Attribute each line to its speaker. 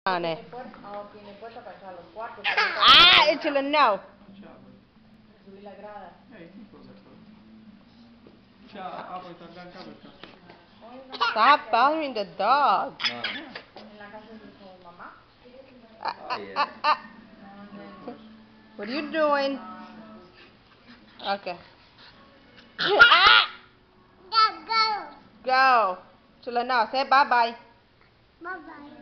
Speaker 1: Tiene puerta para entrar a los cuartos.
Speaker 2: Ah, échale no.
Speaker 1: Subir la grada.
Speaker 2: Stop following the dog.
Speaker 1: En la casa de su mamá.
Speaker 2: What are you doing? Okay. Go. Chula no. Say bye bye.
Speaker 3: Bye bye.